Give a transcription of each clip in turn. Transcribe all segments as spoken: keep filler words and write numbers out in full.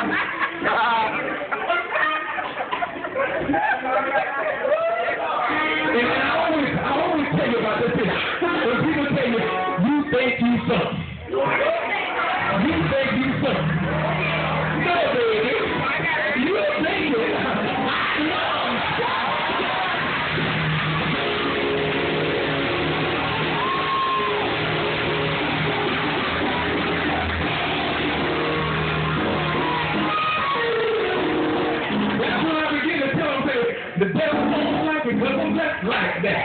And I always, I always tell you about this thing. When people tell you, you think you something. You think you something. No, baby. You think it. I know. That's when I begin to tell them, say, the devil don't like it, but don't let like that.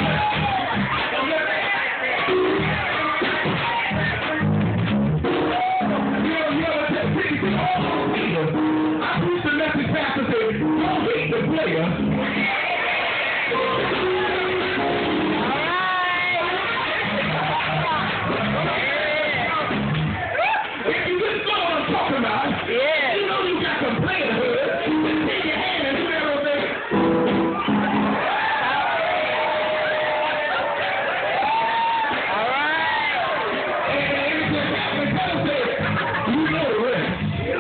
I preach the message, pastor said, don't hate the player. If you just know what I'm talking about, yeah. You know you got some player hood. Just take your hand and swear on there. All right. And if you have to tell them, you know the rest.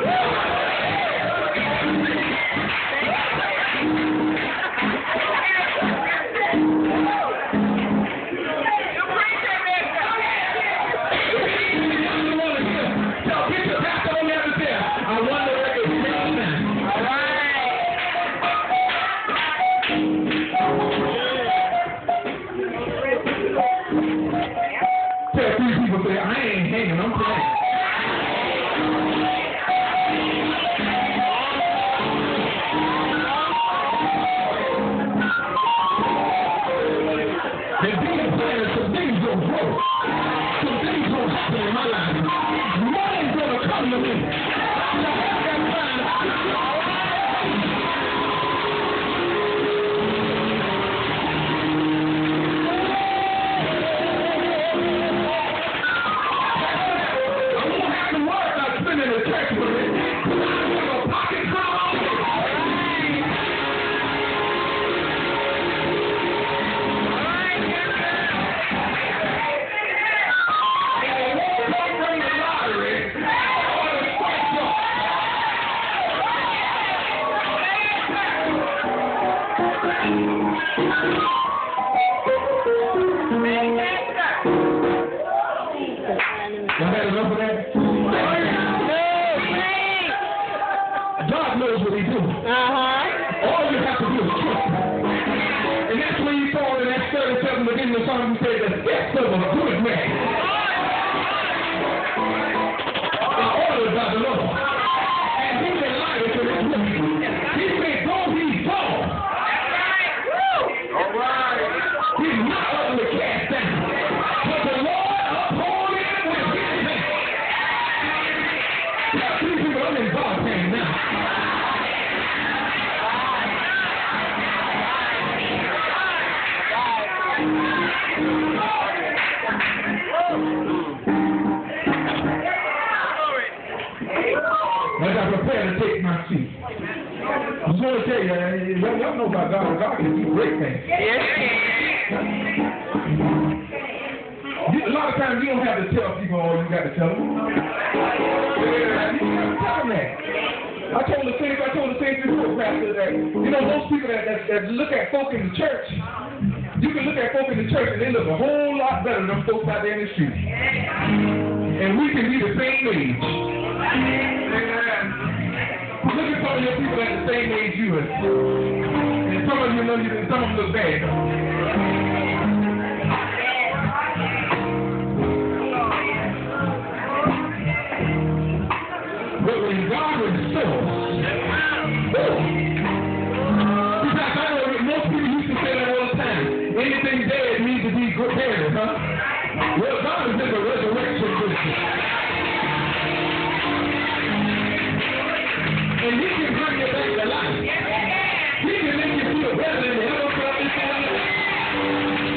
Tell three people, say, I ain't hanging, I'm playing. And being playing, some things will grow. Some things will happen in my life. Money's going to come to me. God knows what he do. Uh-huh. All you have to do is trust him. And that's when you fall in that thirty-seven beginning of the song, you say, the steps of a good man are ordered by the Lord. And he delighted to his way. He said, go ye fall. All right. He's not utterly cast down. But the Lord uphold him with his hand. Tell these people I'm in God's hand now. As I prepare to take my seat, I just want to tell you, y'all, y'all know about God. God can do great things. Yes. A lot of times you don't have to tell people all you got to tell them. Yeah, you got to tell them that. I told the saints, I told the saints before, Pastor, that, you know, those people that, that, that look at folk in the church, you can look at folk in the church and they look a whole lot better than folks out there in the street. And we can be the same age. Look at some of your people at the same age you are. And some of you know you, and some of them look bad. But when God restores, because I know most people used to say that all the time. Anything dead needs to be good buried, huh? Well, God is in the resurrection business. And he can bring you back to life. He can make you feel better than you ever felt before.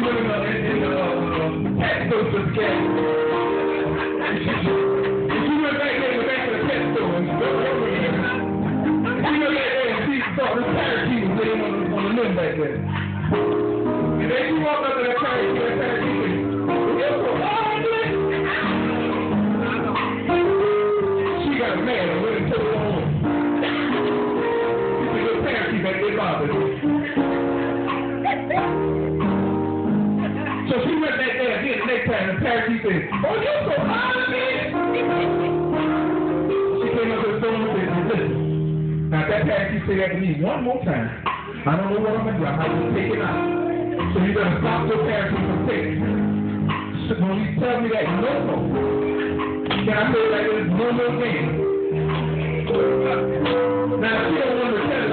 went in the, in, in the uh, pet store to the cat. If you went back there, went back to the pet store and go over there, if you went back there and see, saw this parakeet was laying on the, on the limb back there. And then you walk up to that parakeet, that parakeet said, "Yo, so hard, man." She got mad and went and took it on. It's a good parakeet back there bothered. So she went back there again the next time, and the parakeet said, "Oh, you're so hard, man." She came up to the phone and said, "Listen, now if that parakeet say that to me one more time, I don't know what I'm going to do. I'm going to take it out. So you better stop your parakeet from taking it. So when you tell me that, no more. Can I say it like this? No more game." Now, she don't want to tell